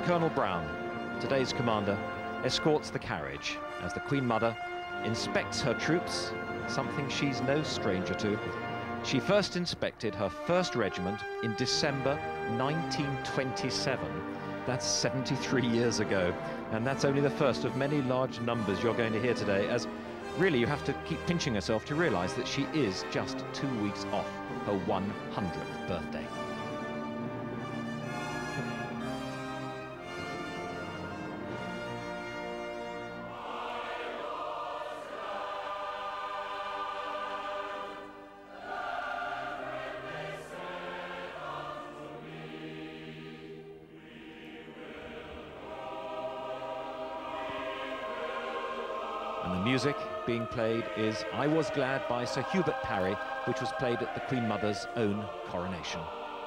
Colonel Brown, today's commander, escorts the carriage as the Queen Mother inspects her troops, something she's no stranger to. She first inspected her first regiment in December 1927. That's 73 years ago, and that's only the first of many large numbers you're going to hear today, as really you have to keep pinching yourself to realize that she is just 2 weeks off her 100th birthday. And the music being played is I Was Glad by Sir Hubert Parry, which was played at the Queen Mother's own coronation.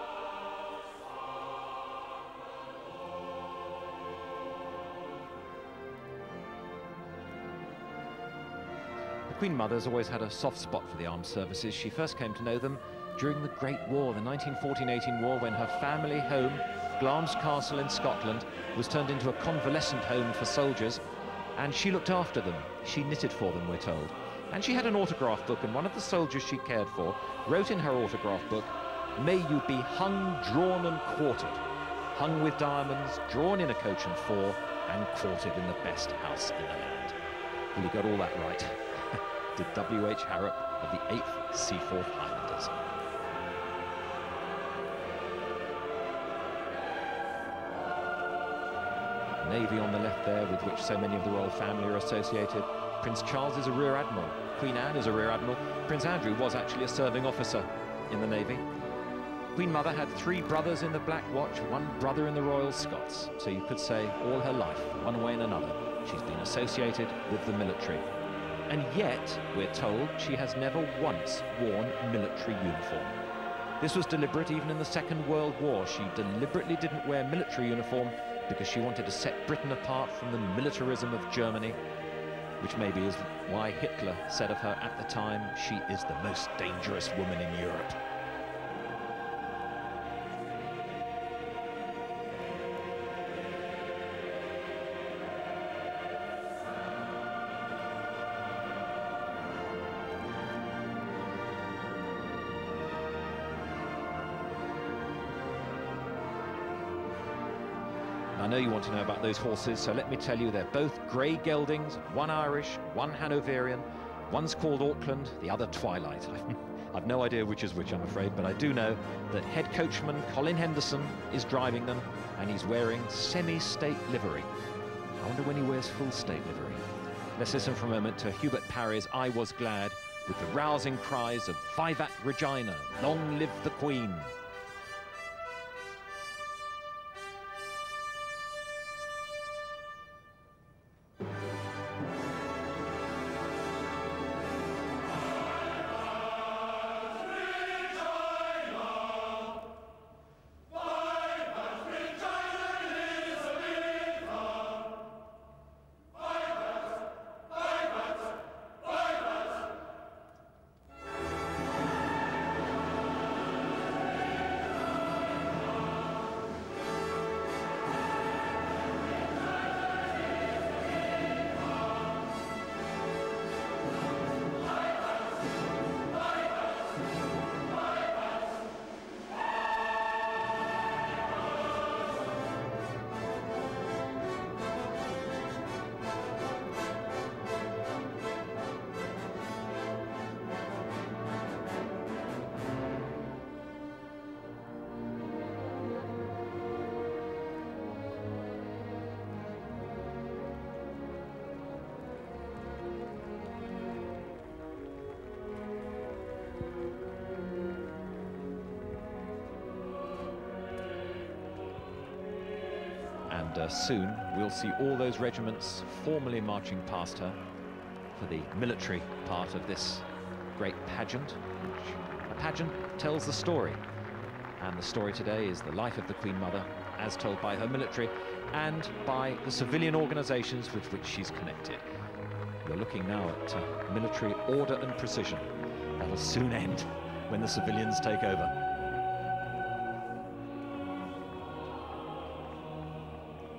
The Queen Mother's always had a soft spot for the armed services. She first came to know them during the Great War, the 1914-18 war, when her family home, Glamis Castle in Scotland, was turned into a convalescent home for soldiers. And she looked after them. She knitted for them, we're told. And she had an autograph book, and one of the soldiers she cared for wrote in her autograph book, "May you be hung, drawn and quartered, hung with diamonds, drawn in a coach and four, and quartered in the best house in the land." Well, he got all that right. Did W.H. Harrop of the 8th Seaforth Highlanders. Navy on the left there, with which so many of the royal family are associated. Prince Charles is a rear admiral. Queen Anne is a rear admiral. Prince Andrew was actually a serving officer in the Navy. Queen Mother had 3 brothers in the Black Watch, 1 brother in the Royal Scots. So you could say all her life, one way and another, she's been associated with the military. And yet, we're told, she has never once worn military uniform. This was deliberate even in the Second World War. She deliberately didn't wear military uniform because she wanted to set Britain apart from the militarism of Germany, which maybe is why Hitler said of her at the time, she is the most dangerous woman in Europe. I know you want to know about those horses, so let me tell you, they're both grey geldings, one Irish, one Hanoverian. One's called Auckland, the other Twilight. I've no idea which is which, I'm afraid, but I do know that head coachman Colin Henderson is driving them, and he's wearing semi-state livery. I wonder when he wears full state livery. Let's listen for a moment to Hubert Parry's I Was Glad, with the rousing cries of Vivat Regina, long live the Queen. And soon we'll see all those regiments formally marching past her for the military part of this great pageant. A pageant tells the story, and the story today is the life of the Queen Mother as told by her military and by the civilian organisations with which she's connected. We're looking now at military order and precision. That'll soon end when the civilians take over.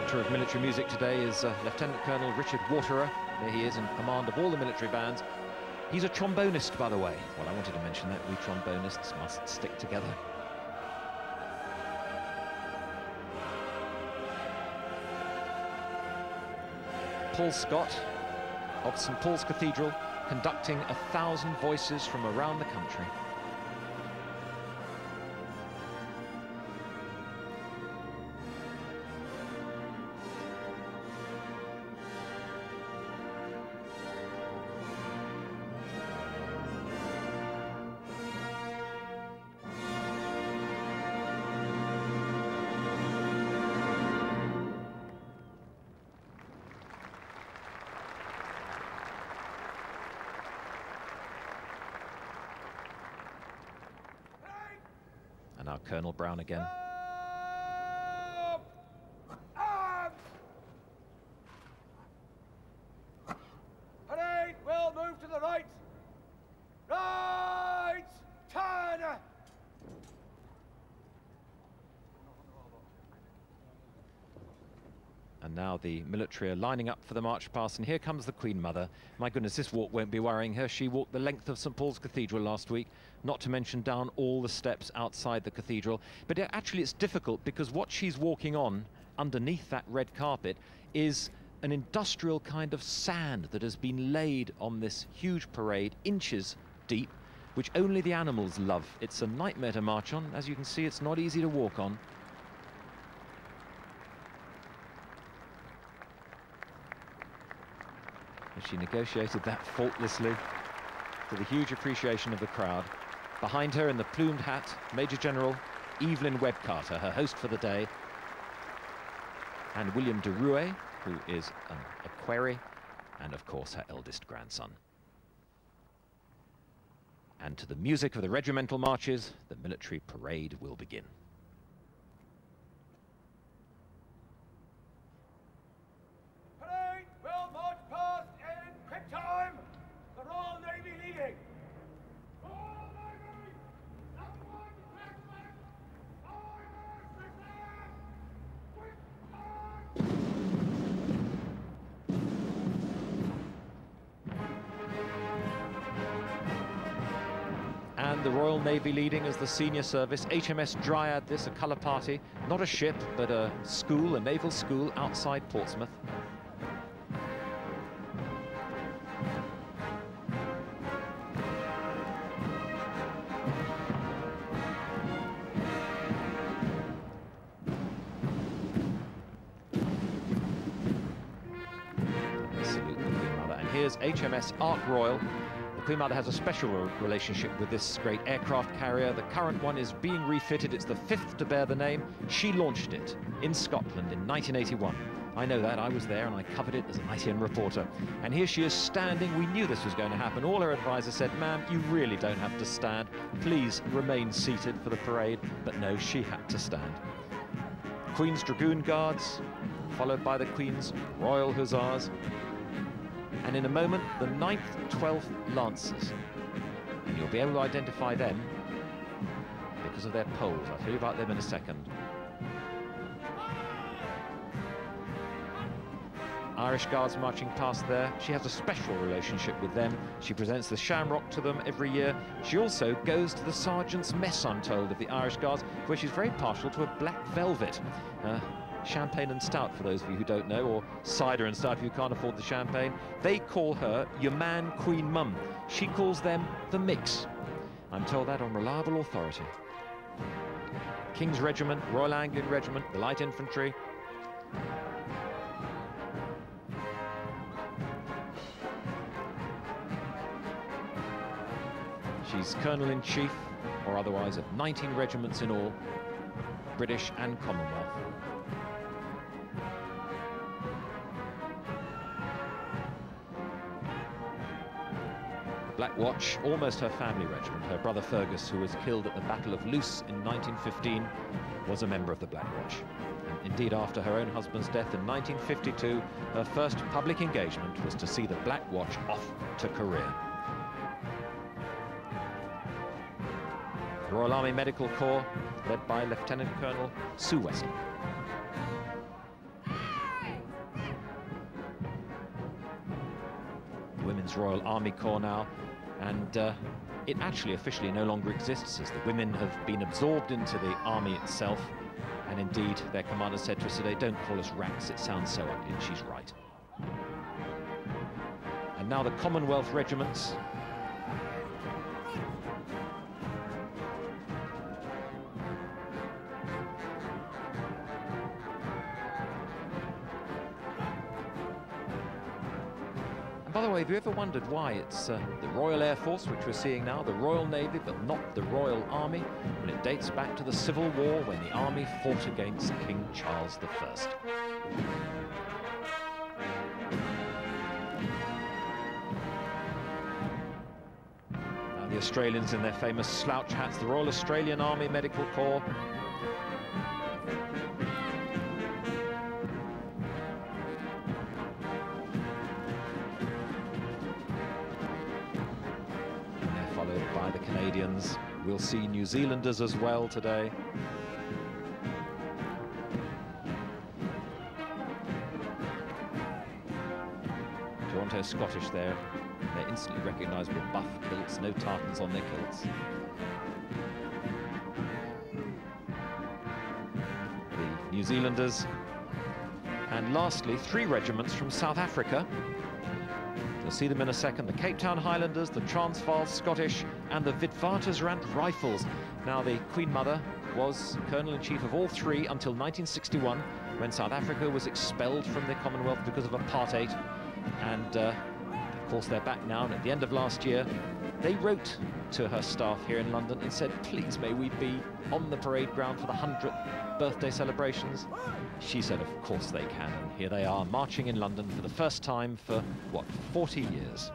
director of military music today is Lieutenant Colonel Richard Waterer. There he is in command of all the military bands. He's a trombonist, by the way. Well, I wanted to mention that we trombonists must stick together. Paul Scott of St Paul's Cathedral conducting 1,000 voices from around the country. And now Colonel Brown again. Parade will move to the right. Right, turn. And now the military are lining up for the march past, and here comes the Queen Mother. My goodness, this walk won't be worrying her. She walked the length of St Paul's Cathedral last week, not to mention down all the steps outside the cathedral. But actually it's difficult because what she's walking on underneath that red carpet is an industrial kind of sand that has been laid on this huge parade, inches deep, which only the animals love. It's a nightmare to march on. As you can see, it's not easy to walk on. She negotiated that faultlessly to the huge appreciation of the crowd. Behind her in the plumed hat, Major General Evelyn Webb Carter, her host for the day, and William de Rouet, who is an equerry, and of course her eldest grandson. And to the music of the regimental marches, the military parade will begin. And the Royal Navy leading as the senior service, HMS Dryad, this a colour party, not a ship but a school, a naval school outside Portsmouth. Salute the Queen Mother, and here's HMS Ark Royal. The Queen Mother has a special relationship with this great aircraft carrier. The current one is being refitted. It's the 5th to bear the name. She launched it in Scotland in 1981. I know that. I was there and I covered it as an ITN reporter. And here she is standing. We knew this was going to happen. All her advisors said, ma'am, you really don't have to stand. Please remain seated for the parade. But no, she had to stand. Queen's Dragoon Guards, followed by the Queen's Royal Hussars. And in a moment, the 9th, 12th Lancers. And you'll be able to identify them because of their poles. I'll tell you about them in a second. Irish Guards marching past there. She has a special relationship with them. She presents the shamrock to them every year. She also goes to the Sergeant's Mess, I'm told, of the Irish Guards, where she's very partial to a black velvet. Champagne and stout, for those of you who don't know, or cider and stout if you can't afford the champagne. They call her your man, Queen Mum. She calls them the mix. I'm told that on reliable authority. King's Regiment, Royal Anglian Regiment, the Light Infantry. She's Colonel-in-Chief, or otherwise, of 19 regiments in all, British and Commonwealth. Black Watch, almost her family regiment. Her brother Fergus, who was killed at the Battle of Luce in 1915, was a member of the Black Watch. And indeed, after her own husband's death in 1952, her first public engagement was to see the Black Watch off to Korea. The Royal Army Medical Corps, led by Lieutenant Colonel Sue Wesley. Women's Royal Army Corps now, and it actually officially no longer exists, as the women have been absorbed into the army itself. And indeed, their commander said to us today, "Don't call us rats, it sounds so ugly," and she's right. And now the Commonwealth regiments. And by the way, have you ever wondered why it's the Royal Air Force, which we're seeing now, the Royal Navy, but not the Royal Army, when it dates back to the Civil War, when the army fought against King Charles I. Now the Australians in their famous slouch hats, the Royal Australian Army Medical Corps. By the Canadians. We'll see New Zealanders as well today. Toronto Scottish there. They're instantly recognisable buff kilts, no tartans on their kilts. The New Zealanders. And lastly, 3 regiments from South Africa. You'll see them in a second. The Cape Town Highlanders, the Transvaal Scottish, and the Witwatersrand Rifles. Now, the Queen Mother was Colonel-in-Chief of all 3 until 1961, when South Africa was expelled from the Commonwealth because of apartheid. And, of course, they're back now. And at the end of last year, they wrote to her staff here in London and said, "Please, may we be on the parade ground for the 100th birthday celebrations?" She said, of course they can, and here they are, marching in London for the first time for, what, 40 years.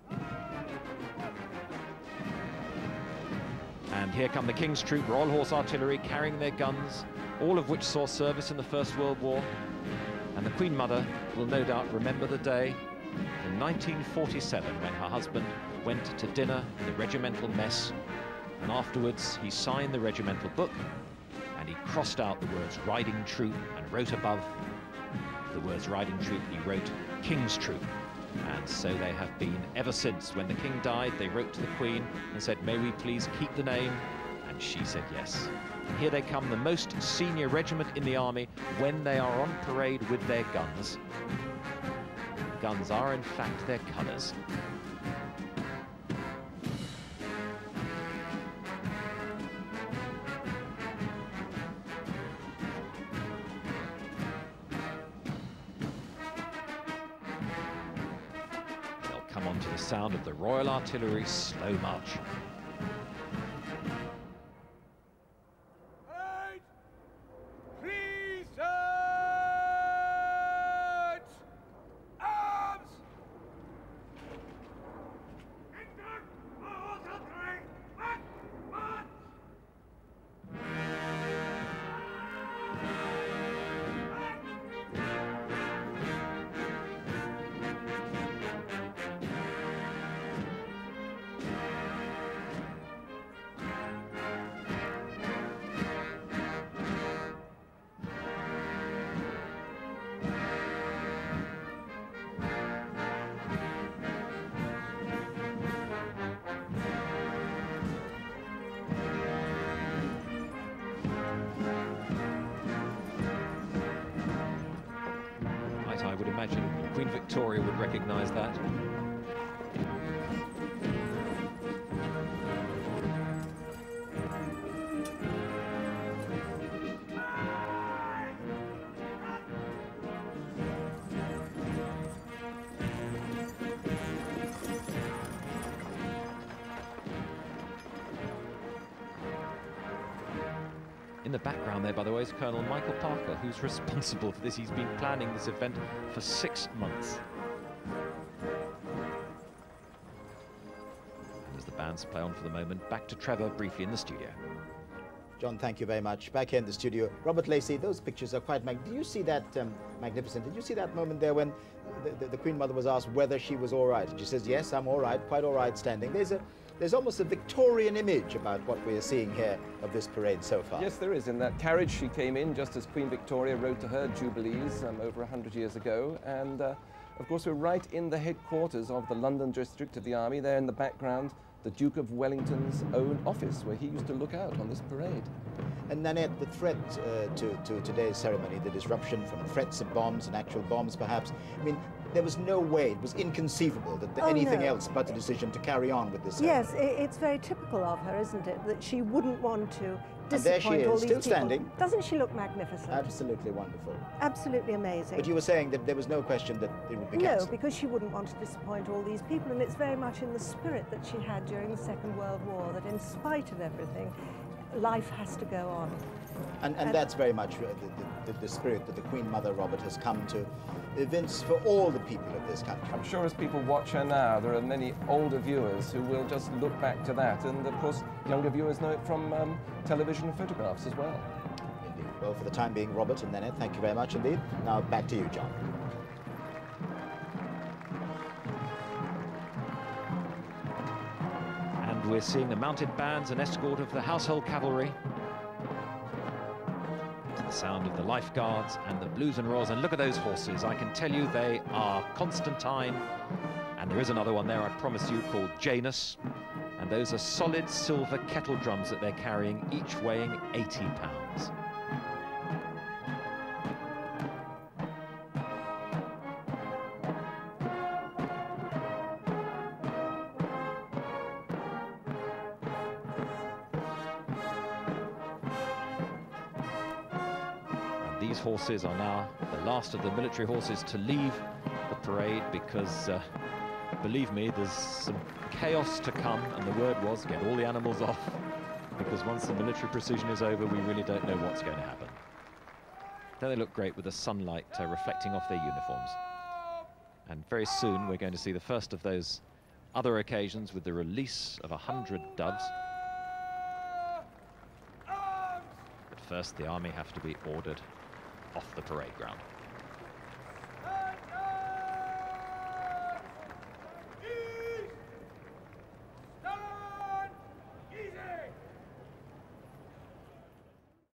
And here come the King's Troop, Royal Horse Artillery, carrying their guns, all of which saw service in the First World War. And the Queen Mother will no doubt remember the day in 1947 when her husband went to dinner in the regimental mess, and afterwards he signed the regimental book, and he crossed out the words "Riding Troop" and wrote above the words "Riding Troop," he wrote "King's Troop." And so they have been ever since. When the King died, they wrote to the Queen and said, "May we please keep the name?" And she said yes. And here they come, the most senior regiment in the army, when they are on parade with their guns. Guns are in fact their colours. Come on to the sound of the Royal Artillery slow march. Right. Please, set. Arms. I would imagine Queen Victoria would recognise that. In the background there, by the way, is Colonel Michael Parker, who's responsible for this. He's been planning this event for 6 months. And as the bands play on for the moment, back to Trevor briefly in the studio. John, thank you very much. Back here in the studio, Robert Lacey, those pictures are quite magnificent. Do you see that magnificent? Did you see that moment there when the Queen Mother was asked whether she was all right? And she says, yes, I'm all right, quite all right standing. There's almost a Victorian image about what we are seeing here of this parade so far. Yes, there is. In that carriage, she came in just as Queen Victoria wrote to her Jubilees over 100 years ago, and Of course, we're right in the headquarters of the London district of the Army. There in the background, the Duke of Wellington's own office, where he used to look out on this parade. And Nanette, the threat to today's ceremony, the disruption from threats of bombs and actual bombs perhaps, I mean, there was no way, it was inconceivable that anything else but a decision to carry on with this ceremony. Yes, it's very typical of her, isn't it, that she wouldn't want to disappoint and there she is, all these still people. standing. Doesn't she look magnificent? Absolutely wonderful. Absolutely amazing. But you were saying that there was no question that it would be cancelled. No, because she wouldn't want to disappoint all these people, and it's very much in the spirit that she had during the Second World War, that in spite of everything, life has to go on. And that's very much the spirit that the Queen Mother, Robert, has come to evince for all the people of this country. I'm sure as people watch her now, there are many older viewers who will just look back to that, and of course younger viewers know it from television and photographs as well. Indeed. Well, for the time being, Robert and Nanette, thank you very much indeed. Now back to you, John. And we're seeing the mounted bands and escort of the household cavalry. To the sound of the lifeguards and the blues and roars. And look at those horses. I can tell you they are Constantine. And there is another one there, I promise you, called Janus. And those are solid silver kettle drums that they're carrying, each weighing 80 pounds. These horses are now the last of the military horses to leave the parade because, believe me, there's some chaos to come, and the word was get all the animals off, because once the military procession is over, we really don't know what's going to happen. Don't they look great with the sunlight reflecting off their uniforms? And very soon we're going to see the first of those other occasions with the release of 100 doves. But first, the army have to be ordered off the parade ground.